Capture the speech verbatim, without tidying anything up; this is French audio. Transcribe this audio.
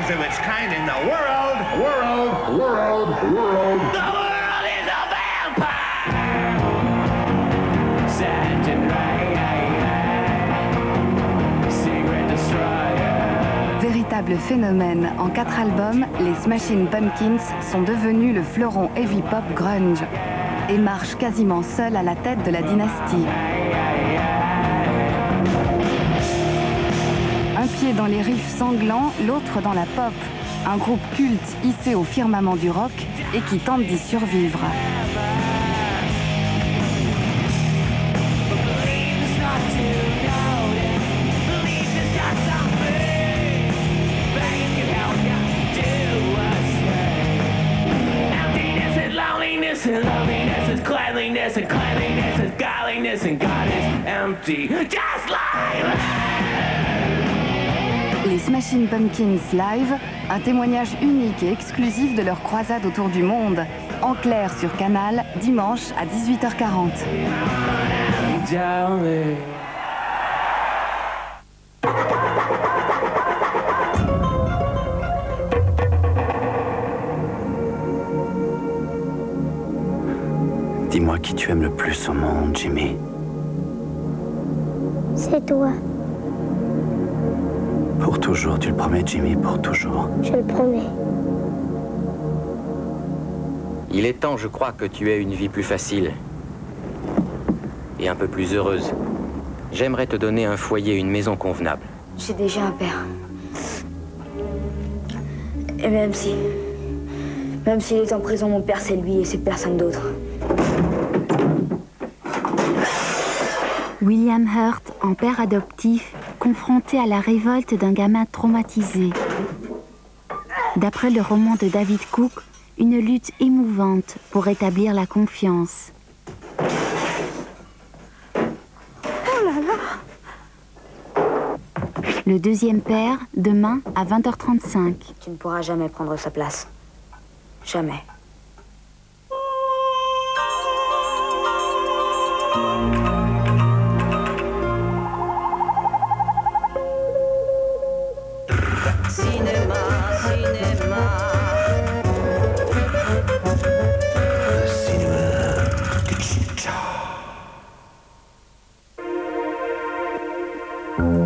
first of its kind in the world. World, world, world. The world is a vampire. Sand and rain, secret destroyer. Véritable phénomène, en quatre albums, les Smashing Pumpkins sont devenus le fleuron heavy pop grunge et marchent quasiment seuls à la tête de la dynastie. Un pied dans les riffs sanglants, l'autre dans la pop. Un groupe culte hissé au firmament du rock et qui tente d'y survivre. Les Smashing Pumpkins Live, un témoignage unique et exclusif de leur croisade autour du monde. En clair sur Canal, dimanche à dix-huit heures quarante. Dis-moi qui tu aimes le plus au monde, Jimmy. C'est toi. Pour toujours, tu le promets, Jimmy, pour toujours. Je le promets. Il est temps, je crois, que tu aies une vie plus facile. Et un peu plus heureuse. J'aimerais te donner un foyer, une maison convenable. J'ai déjà un père. Et même si... Même s'il est en prison, mon père, c'est lui et c'est personne d'autre. William Hurt, en père adoptif, confronté à la révolte d'un gamin traumatisé. D'après le roman de David Cook, une lutte émouvante pour rétablir la confiance. Oh là là! Le deuxième père, demain à vingt heures trente-cinq. Tu ne pourras jamais prendre sa place. Jamais. Cinéma, cinéma. Le cinéma de Chicha.